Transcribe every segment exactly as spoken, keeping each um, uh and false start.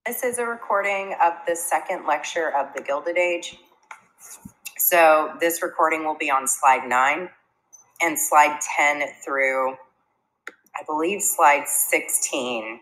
This is a recording of the second lecture of the Gilded Age. So this recording will be on slide nine and slide ten through, I believe, slide sixteen.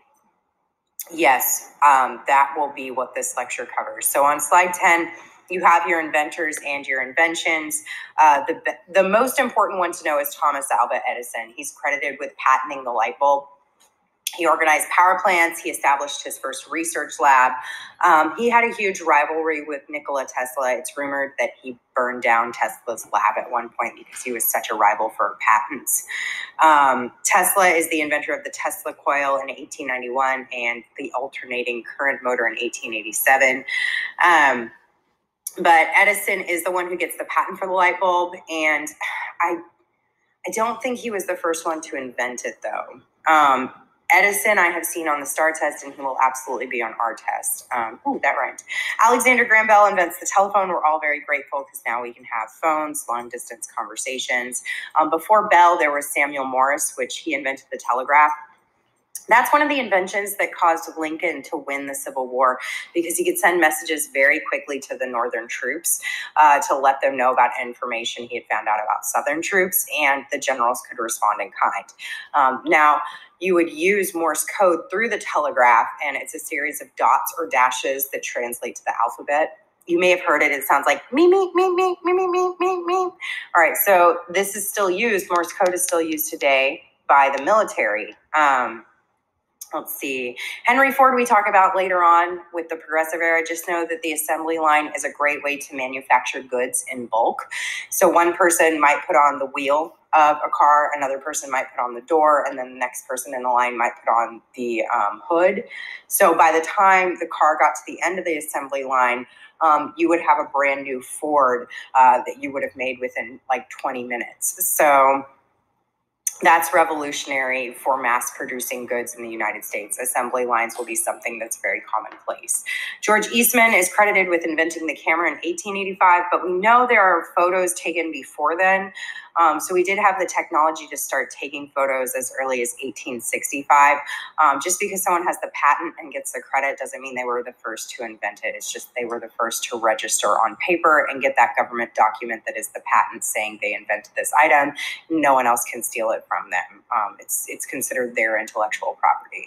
Yes, um, that will be what this lecture covers. So on slide ten, you have your inventors and your inventions. Uh, the, the most important one to know is Thomas Alva Edison. He's credited with patenting the light bulb. He organized power plants. He established his first research lab. Um, he had a huge rivalry with Nikola Tesla. It's rumored that he burned down Tesla's lab at one point because he was such a rival for patents. Um, Tesla is the inventor of the Tesla coil in eighteen ninety-one and the alternating current motor in eighteen eighty-seven. Um, but Edison is the one who gets the patent for the light bulb, and I, I don't think he was the first one to invent it, though. Um, Edison, I have seen on the STAR test, and he will absolutely be on our test. Um, ooh, that rhymed. Alexander Graham Bell invents the telephone. We're all very grateful because now we can have phones, long-distance conversations. Um, before Bell, there was Samuel Morse, which he invented the telegraph. That's one of the inventions that caused Lincoln to win the Civil War, because he could send messages very quickly to the Northern troops uh, to let them know about information he had found out about Southern troops, and the generals could respond in kind. Um, now, you would use Morse code through the telegraph, and it's a series of dots or dashes that translate to the alphabet. You may have heard it. It sounds like me, me, me, me, me, me, me, me, me. All right, so this is still used. Morse code is still used today by the military. Um, Let's see. Henry Ford we talk about later on with the Progressive Era. Just know that the assembly line is a great way to manufacture goods in bulk. So one person might put on the wheel of a car, another person might put on the door, and then the next person in the line might put on the um, hood. So by the time the car got to the end of the assembly line, um, you would have a brand new Ford uh, that you would have made within like twenty minutes. So that's revolutionary for mass producing goods in the United States. Assembly lines will be something that's very commonplace. George Eastman is credited with inventing the camera in eighteen eighty-five, but we know there are photos taken before then. Um, so we did have the technology to start taking photos as early as eighteen sixty-five. Um, just because someone has the patent and gets the credit doesn't mean they were the first to invent it. It's just they were the first to register on paper and get that government document that is the patent saying they invented this item. No one else can steal it from them. Um, it's, it's considered their intellectual property.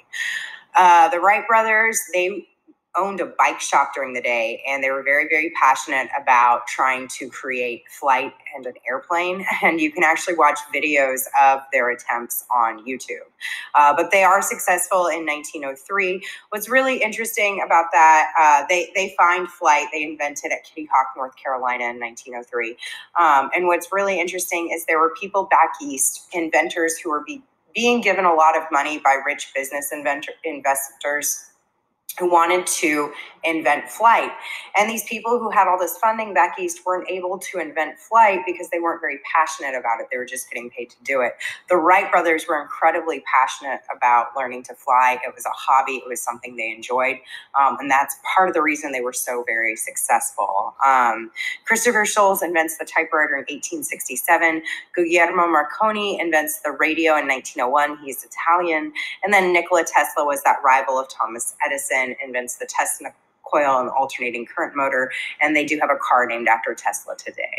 Uh, the Wright brothers, they owned a bike shop during the day, and they were very, very passionate about trying to create flight and an airplane. And you can actually watch videos of their attempts on YouTube. Uh, but they are successful in nineteen oh three. What's really interesting about that, uh, they, they find flight. They invented at Kitty Hawk, North Carolina in nineteen oh three. Um, and what's really interesting is there were people back east, inventors who were be, being given a lot of money by rich business inventor, investors who wanted to invent flight. And these people who had all this funding back east weren't able to invent flight because they weren't very passionate about it. They were just getting paid to do it. The Wright brothers were incredibly passionate about learning to fly. It was a hobby. It was something they enjoyed. Um, and that's part of the reason they were so very successful. Um, Christopher Sholes invents the typewriter in eighteen sixty-seven. Guglielmo Marconi invents the radio in nineteen oh one. He's Italian. And then Nikola Tesla was that rival of Thomas Edison, invents the Tesla coil and alternating current motor, and they do have a car named after Tesla today.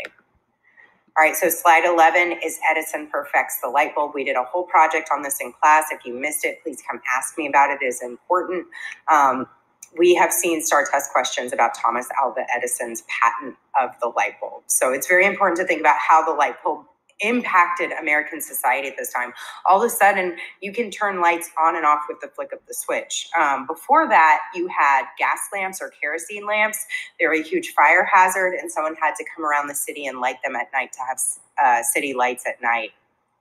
All right, so slide eleven is Edison perfects the light bulb. We did a whole project on this in class. If you missed it, please come ask me about it. It is important. Um, we have seen STAR test questions about Thomas Alva Edison's patent of the light bulb. So it's very important to think about how the light bulb impacted American society at this time. All of a sudden, you can turn lights on and off with the flick of the switch. Um, before that, you had gas lamps or kerosene lamps. They were a huge fire hazard, and someone had to come around the city and light them at night to have uh, city lights at night.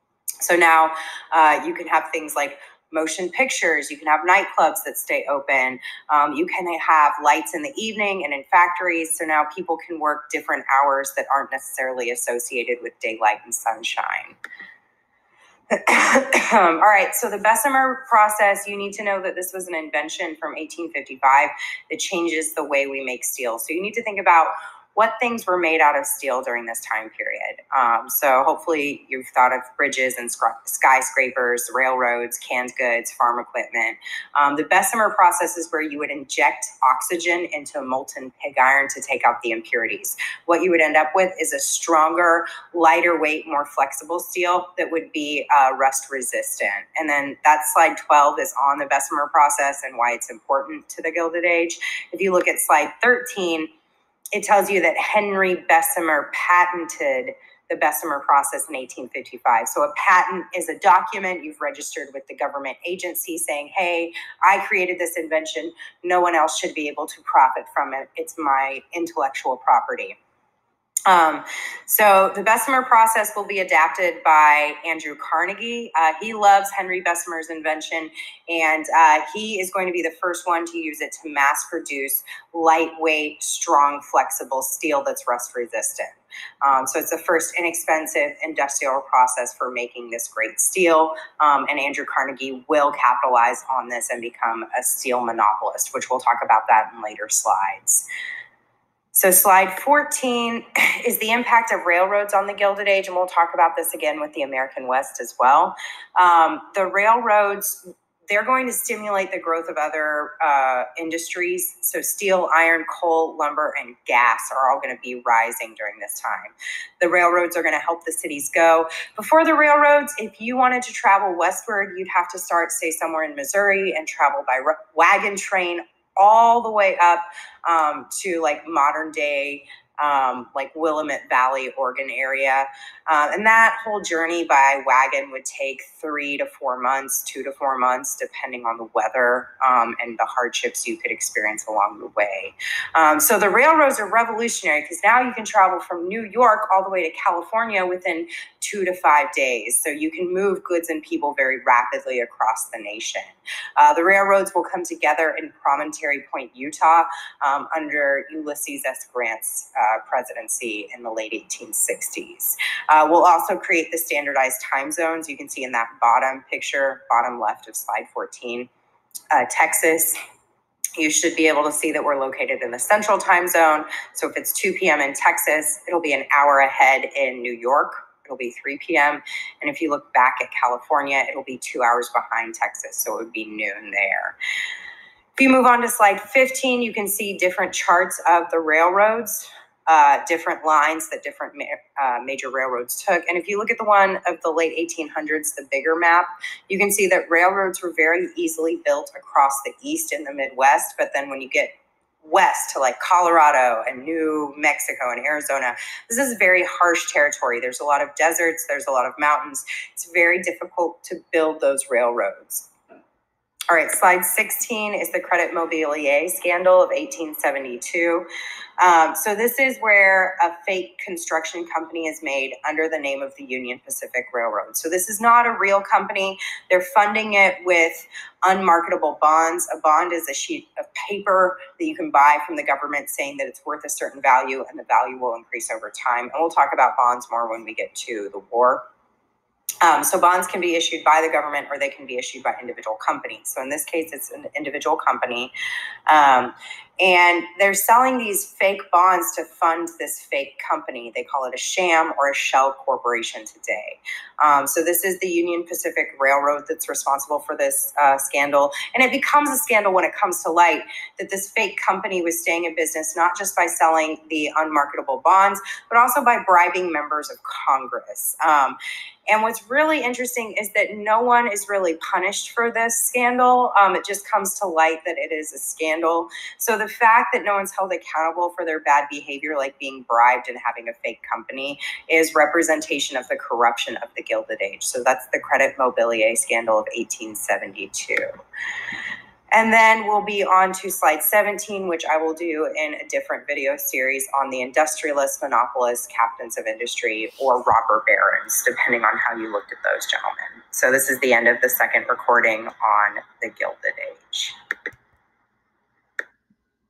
So now uh, you can have things like motion pictures, you can have nightclubs that stay open, um, you can have lights in the evening and in factories, so now people can work different hours that aren't necessarily associated with daylight and sunshine. All right, so the Bessemer process, you need to know that this was an invention from eighteen fifty-five that changes the way we make steel. So you need to think about what things were made out of steel during this time period. Um, so hopefully you've thought of bridges and skyscrapers, railroads, canned goods, farm equipment. Um, the Bessemer process is where you would inject oxygen into molten pig iron to take out the impurities. What you would end up with is a stronger, lighter weight, more flexible steel that would be uh, rust resistant. And then that slide twelve is on the Bessemer process and why it's important to the Gilded Age. If you look at slide thirteen, it tells you that Henry Bessemer patented the Bessemer process in eighteen fifty-five. So a patent is a document you've registered with the government agency saying, hey, I created this invention. No one else should be able to profit from it. It's my intellectual property. Um, so the Bessemer process will be adapted by Andrew Carnegie. Uh, he loves Henry Bessemer's invention, and uh, he is going to be the first one to use it to mass produce lightweight, strong, flexible steel that's rust resistant. Um, so it's the first inexpensive industrial process for making this great steel, um, and Andrew Carnegie will capitalize on this and become a steel monopolist, which we'll talk about that in later slides. So slide fourteen is the impact of railroads on the Gilded Age, and we'll talk about this again with the American West as well. Um, the railroads, they're going to stimulate the growth of other uh, industries. So steel, iron, coal, lumber, and gas are all going to be rising during this time. The railroads are going to help the cities go. Before the railroads, if you wanted to travel westward, you'd have to start, say, somewhere in Missouri and travel by wagon train all the way up um, to like modern day, um, like Willamette Valley, Oregon area. Uh, and that whole journey by wagon would take three to four months, two to four months, depending on the weather um, and the hardships you could experience along the way. Um, so the railroads are revolutionary because now you can travel from New York all the way to California within two to five days. So you can move goods and people very rapidly across the nation. Uh, the railroads will come together in Promontory Point, Utah, um, under Ulysses S. Grant's uh, presidency in the late eighteen sixties. Uh, we'll also create the standardized time zones. You can see in that bottom picture, bottom left of slide fourteen, uh, Texas. You should be able to see that we're located in the central time zone. So if it's two p m in Texas, it'll be an hour ahead in New York. It'll be three p m And if you look back at California, it'll be two hours behind Texas. So it would be noon there. If you move on to slide fifteen, you can see different charts of the railroads, uh, different lines that different ma uh, major railroads took. And if you look at the one of the late eighteen hundreds, the bigger map, you can see that railroads were very easily built across the East and the Midwest. But then when you get west to like Colorado and New Mexico and Arizona, this is very harsh territory. There's a lot of deserts, there's a lot of mountains. It's very difficult to build those railroads. All right, slide sixteen is the Credit Mobilier scandal of eighteen seventy-two. Um, so this is where a fake construction company is made under the name of the Union Pacific Railroad. So this is not a real company. They're funding it with unmarketable bonds. A bond is a sheet of paper that you can buy from the government saying that it's worth a certain value and the value will increase over time. And we'll talk about bonds more when we get to the war. Um, so bonds can be issued by the government or they can be issued by individual companies. So in this case, it's an individual company. Um, and they're selling these fake bonds to fund this fake company. They call it a sham or a shell corporation today. Um, so this is the Union Pacific Railroad that's responsible for this uh, scandal. And it becomes a scandal when it comes to light that this fake company was staying in business not just by selling the unmarketable bonds, but also by bribing members of Congress. Um, And what's really interesting is that no one is really punished for this scandal. Um, it just comes to light that it is a scandal. So the fact that no one's held accountable for their bad behavior, like being bribed and having a fake company, is representation of the corruption of the Gilded Age. So that's the Credit Mobilier scandal of eighteen seventy-two. And then we'll be on to slide seventeen, which I will do in a different video series on the industrialists, monopolists, captains of industry, or robber barons, depending on how you looked at those gentlemen. So this is the end of the second recording on the Gilded Age.